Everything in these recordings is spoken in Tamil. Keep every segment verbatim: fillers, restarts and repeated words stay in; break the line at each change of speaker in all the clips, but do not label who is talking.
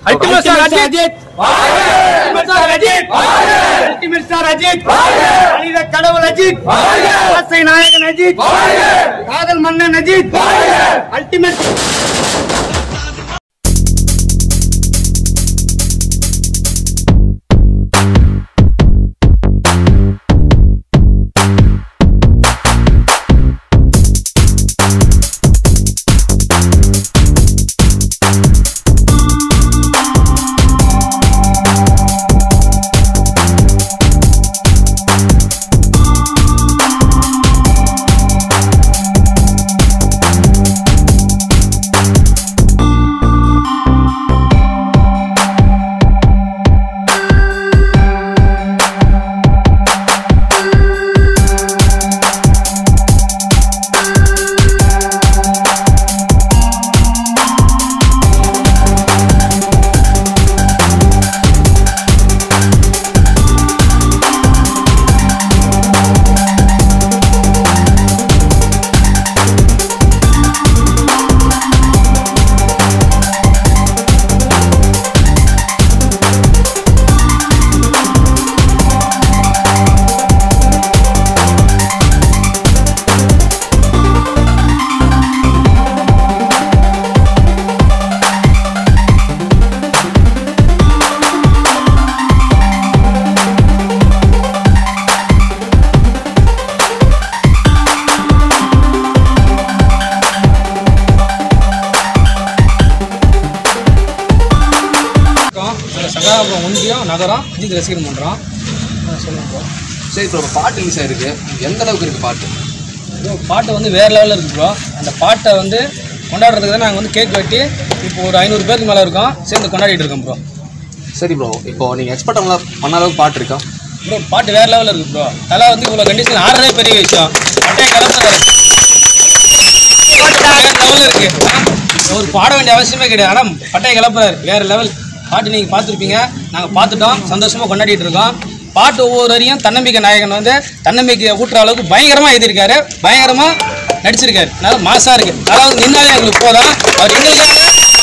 Ultimate Star Ajit. Ultimate Star Ajit. Ultimate Star Ajit. Alida Kadavul Ajit. Asai Nayakan Ajit. Kadal Mannan Ajit. Ultimate.
Sankarapuram ஒன்றியம் நகரம் அஜித் ரசிகர் மன்றம் சொல்லுங்கள்.
சரி, இப்போ பாட்டு ரிலீஸ் ஆகிருக்கு, எந்த அளவுக்கு இருக்குது பாட்டு?
பாட்டு வந்து வேறு லெவலில் இருக்குது ப்ரோ. அந்த பாட்டை வந்து கொண்டாடுறதுக்கு தான் நாங்கள் வந்து கேக் வெட்டி இப்போ ஒரு ஐநூறு பேருக்கு மேலே இருக்கோம், சேர்ந்து கொண்டாடிட்டு இருக்கோம் ப்ரோ.
சரி ப்ரோ, இப்போ நீங்கள் எக்ஸ்பெக்ட் பண்ண அளவுக்கு பாட்டு இருக்கா
ப்ரோ? பாட்டு வேறு லெவலில் இருக்குது ப்ரோ. தலை வந்து இவ்வளோ கண்டிஷன் ஆடுறதே பெரிய விஷயம். பட்டைய கலப்பு லெவலில் இருக்குது, ஒரு பாட வேண்டிய அவசியமே கிடையாது. ஆனால் பட்டைய கலப்புறாரு வேறு லெவல். பாட்டு நீங்கள் பார்த்துருப்பீங்க, நாங்கள் பார்த்துட்டோம், சந்தோஷமாக கொண்டாடிட்டு இருக்கோம். பாட்டு ஒவ்வொரு வரையும் தன்னம்பிக்கை நாயகன் வந்து தன்னம்பிக்கை ஊட்டுற அளவுக்கு பயங்கரமாக எழுதியிருக்காரு, பயங்கரமாக நடிச்சிருக்காரு. அதனால மாசாக இருக்குது. அதாவது நின்னாலே எங்களுக்கு போதும். அவர் எங்களுக்காக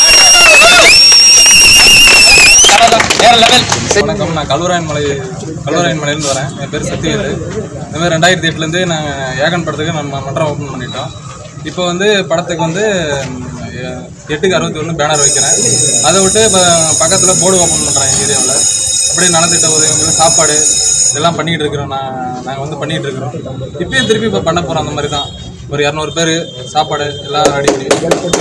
வேறு லெவல்.
வணக்கம், நான் கல்வராயன் மலை கல்வராயன் மலையிலேருந்து வரேன். என் பேர் சத்யவேல். இந்த மாதிரி ரெண்டாயிரத்தி எட்டுலேருந்து நாங்கள் ஏகன் படத்துக்கு நம்ம மன்றம் ஓப்பன் பண்ணிட்டோம். இப்போ வந்து படத்துக்கு வந்து எட்டுக்கு அறுபத்தி ஒன்று பேனர் வைக்கிறேன். அதை விட்டு இப்போ பக்கத்தில் போர்டு ஓப்பன் பண்ணுறேன் எங்கள் ஏரியாவில். அப்படியே நலத்திட்ட உதவிகள், சாப்பாடு இதெல்லாம் பண்ணிக்கிட்டு இருக்கிறோம். நான் நாங்கள் வந்து பண்ணிகிட்டு இருக்கிறோம். இப்பயும் திருப்பி இப்போ பண்ண போகிறோம். அந்த மாதிரி தான் ஒரு இரநூறு பேர் சாப்பாடு எல்லாம் ரெடி பண்ணி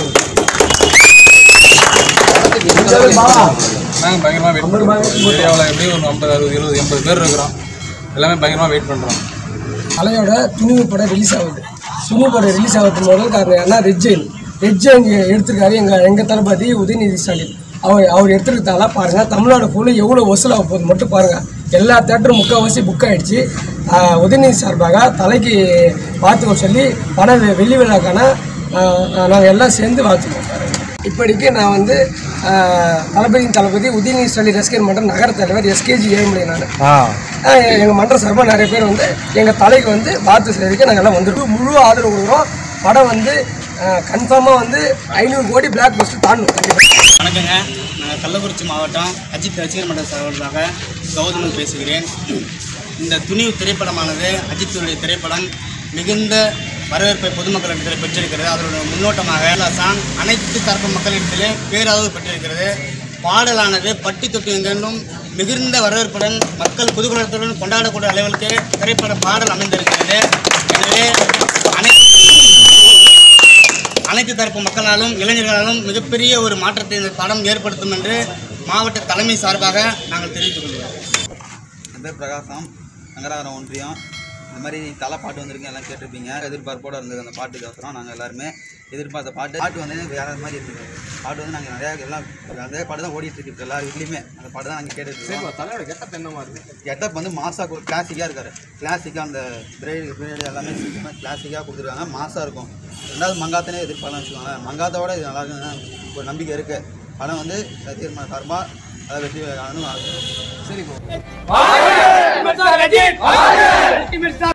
நாங்கள் பயங்கரமாக வெயிட் பண்ணுறோம். ஏரியாவில் எப்படியும் ஒரு ஐம்பது அறுபது இருபது எண்பது பேர் இருக்கிறோம். எல்லாமே பயங்கரமாக வெயிட் பண்ணுறோம்.
தலையோட துணிவு படம் ரிலீஸ் ஆகுது. துணிவு படம் ரிலீஸ் ஆகிறது முதல் காரணம் என்ன? ரெட்ஜெயின் ரெட்ஜெயின் எடுத்திருக்காரு எங்கள் எங்கள் தளபதி உதயநிதி ஸ்டாலின். அவர் அவர் எடுத்துருக்கதால பாருங்கள், தமிழ்நாடு ஃபுல்லாக எவ்வளோ வசூலாக போகுது மட்டும் பாருங்கள். எல்லா தேட்டரும் முக்கால்வாசி புக் ஆகிடுச்சு. உதயநிதி சார்பாக தலைக்கு பார்த்துக்க சொல்லி படம் வெள்ளி விழாக்கான நாங்கள் எல்லாம் சேர்ந்து வாழ்த்துக்கோம். இப்படிக்கு நான் வந்து தளபதியின் தளபதி உதயநிதி ஸ்டாலின் ரசிகர் மன்றம் நகர தலைவர் எஸ்கேஜி ஏழுமலை. நான் எங்கள் மன்றம் சார்பாக நிறைய பேர் வந்து எங்கள் தலைக்கு வந்து பார்த்து செய்யறதுக்கு நாங்கள் எல்லாம் வந்துருக்கோம். முழு ஆதரவு கொடுக்குறோம். படம் வந்து கன்ஃபார்மாக வந்து ஐநூறு கோடி பிளாக் பஸ்டர் தாண்டணும்.
வணக்கங்க, நாங்கள் கள்ளக்குறிச்சி மாவட்டம் அஜித் ரசிகர் மன்ற சார்பாக கௌதமன் பேசுகிறேன். இந்த துணிவு திரைப்படமானது அஜித்துடைய திரைப்படம் மிகுந்த வரவேற்பை பொதுமக்களிடத்தில் பெற்றிருக்கிறது. அதனுடைய முன்னோட்டமாக சாங் அனைத்து தரப்பு மக்களிடத்திலே பேராதரவு பெற்றிருக்கிறது. பாடலானது பட்டி தொட்டி எங்கென்றும் மிகுந்த வரவேற்புடன் மக்கள் புதுக்குலத்துடன் கொண்டாடக்கூடிய அளவிற்கு திரைப்பட பாடல் அமைந்திருக்கிறது. எனவே அனைத்து அனைத்து தரப்பு மக்களாலும் இளைஞர்களாலும் மிகப்பெரிய ஒரு மாற்றத்தை இந்த படம் ஏற்படுத்தும் என்று மாவட்ட தலைமை சார்பாக நாங்கள் தெரிவித்துக் கொள்கிறோம்.
என் பேர் பிரகாசம், சங்கராபுரம் ஒன்றியம். இந்த மாதிரி தலை பாட்டு வந்திருக்கீங்க, எல்லாம் கேட்டிருப்பீங்க. எதிர்பார்ப்போடு இருந்தது அந்த பாட்டுக்கு அவசரம். நாங்கள் எல்லாருமே எதிர்பார்த்த பாட்டு பாட்டு வந்து வேறு மாதிரி இருக்குது. பாட்டு வந்து நாங்கள் நிறையா எல்லாம் அதே பாட்டு தான் ஓடிட்டுருக்கு. இப்போ எல்லா வீட்லேயுமே அந்த பாட்டு தான் நாங்கள் கேட்டுருக்கோம்.
தலையோட கெட்டப் என்னமா இருக்குது?
கெட்டப் வந்து மாசாக ஒரு கிளாசிக்காக இருக்கார். கிளாசிக்காக அந்த பிரேடு பிரேடு எல்லாமே கிளாசிக்காக கொடுத்துருக்காங்க. மாசாக இருக்கும். ரெண்டாவது மங்காத்தனே எதிர்பார்க்கலாம் வச்சுக்கோங்களேன். மங்காத்தோட இது நல்லா இருக்குன்னு ஒரு நம்பிக்கை இருக்குது. படம் வந்து சத்தியமான சார்பாக அதை வெற்றி சரி.